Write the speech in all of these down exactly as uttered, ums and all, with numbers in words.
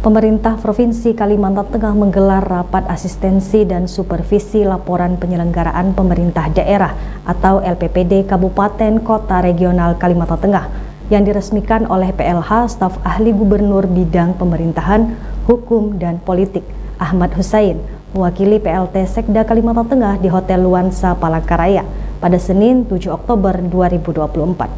Pemerintah Provinsi Kalimantan Tengah menggelar rapat asistensi dan supervisi laporan penyelenggaraan pemerintah daerah atau L P P D Kabupaten Kota Regional Kalimantan Tengah yang diresmikan oleh P L H Staf Ahli Gubernur Bidang Pemerintahan, Hukum, dan Politik Ahmad Hussein mewakili P L T Sekda Kalimantan Tengah di Hotel Luansa Palangkaraya pada Senin tujuh Oktober dua ribu dua puluh empat.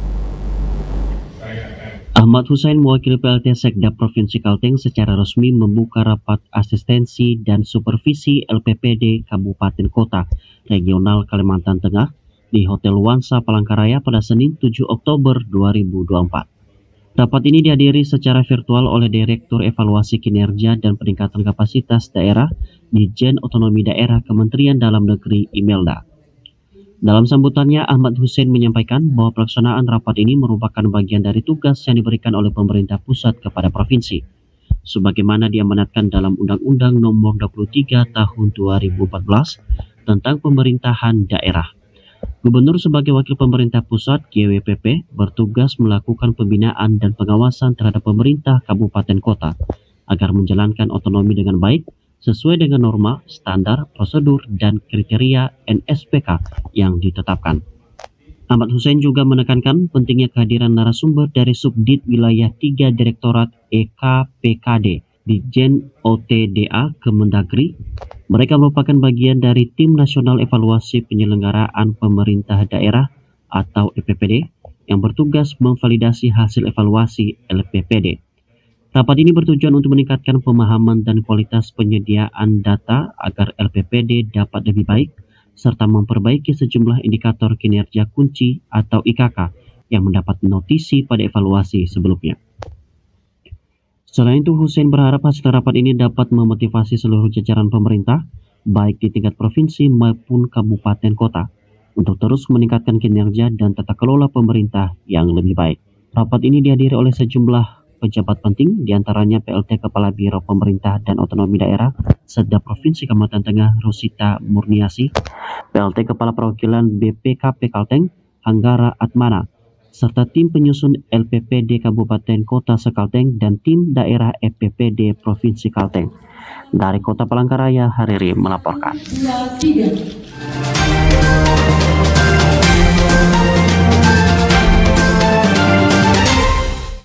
Ahmad Hussein mewakili P L T Sekda Provinsi Kalteng secara resmi membuka rapat asistensi dan supervisi L P P D Kabupaten Kota Regional Kalimantan Tengah di Hotel Luansa Palangkaraya pada Senin tujuh Oktober dua ribu dua puluh empat. Rapat ini dihadiri secara virtual oleh Direktur Evaluasi Kinerja dan Peningkatan Kapasitas Daerah Ditjen Otonomi Daerah Kementerian Dalam Negeri Imelda. Dalam sambutannya, Ahmad Hussein menyampaikan bahwa pelaksanaan rapat ini merupakan bagian dari tugas yang diberikan oleh pemerintah pusat kepada provinsi, sebagaimana diamanatkan dalam Undang-Undang Nomor dua puluh tiga Tahun dua ribu empat belas tentang pemerintahan daerah. Gubernur sebagai wakil pemerintah pusat G W P P bertugas melakukan pembinaan dan pengawasan terhadap pemerintah kabupaten kota agar menjalankan otonomi dengan baik sesuai dengan norma, standar, prosedur, dan kriteria N S P K yang ditetapkan. Ahmad Hussein juga menekankan pentingnya kehadiran narasumber dari Subdit Wilayah tiga Direktorat E K P K D, Ditjen O T D A Kemendagri. Mereka merupakan bagian dari Tim Nasional Evaluasi Penyelenggaraan Pemerintah Daerah atau E P P D yang bertugas memvalidasi hasil evaluasi L P P D. Rapat ini bertujuan untuk meningkatkan pemahaman dan kualitas penyediaan data agar L P P D dapat lebih baik, serta memperbaiki sejumlah indikator kinerja kunci atau I K K yang mendapat notisi pada evaluasi sebelumnya. Selain itu, Hussein berharap hasil rapat ini dapat memotivasi seluruh jajaran pemerintah, baik di tingkat provinsi maupun kabupaten kota, untuk terus meningkatkan kinerja dan tata kelola pemerintah yang lebih baik. Rapat ini dihadiri oleh sejumlah pejabat penting, diantaranya P L T Kepala Biro Pemerintah dan Otonomi Daerah Sekda Provinsi Kalimantan Tengah Rosita Murniasi, P L T Kepala Perwakilan B P K P Kalteng Hanggara Atmana, serta tim penyusun L P P D Kabupaten Kota Sekalteng dan tim daerah E P P D Provinsi Kalteng. Dari Kota Palangkaraya, Hariri melaporkan.